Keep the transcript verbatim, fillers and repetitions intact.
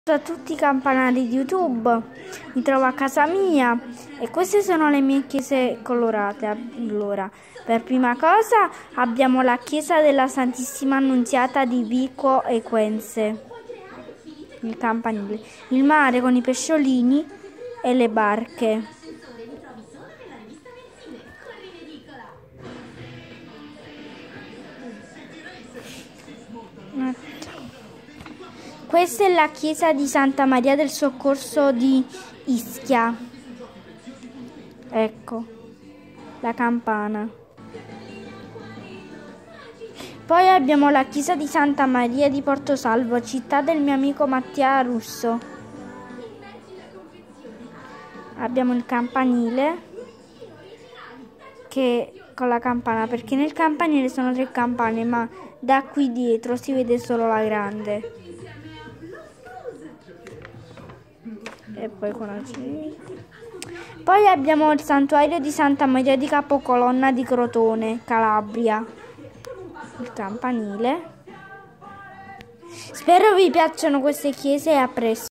A tutti i campanari di YouTube, mi trovo a casa mia e queste sono le mie chiese colorate. Allora, per prima cosa abbiamo la chiesa della Santissima Annunziata di Vico Equense, il campanile, il mare con i pesciolini e le barche. Questa è la chiesa di Santa Maria del Soccorso di Ischia. Ecco, la campana. Poi abbiamo la chiesa di Santa Maria di Portosalvo, città del mio amico Mattia Russo. Abbiamo il campanile che con la campana, perché nel campanile sono tre campane, ma da qui dietro si vede solo la grande. E poi con la C. Poi abbiamo il santuario di Santa Maria di Capocolonna di Crotone, Calabria. Il campanile. Spero vi piacciono queste chiese e a presto.